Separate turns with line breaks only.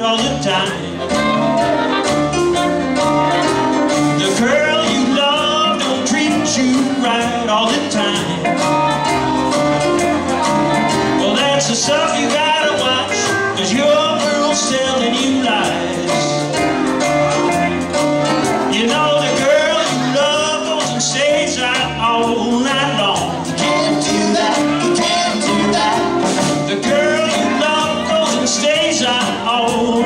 all the time. The girl you love don't treat you right all the time. Well, that's the stuff you gotta watch, 'cause your girl's telling you lies. You know the girl you love goes and stays out all night long.
You can't do that, you can't do that.
The girl you love goes and stays out all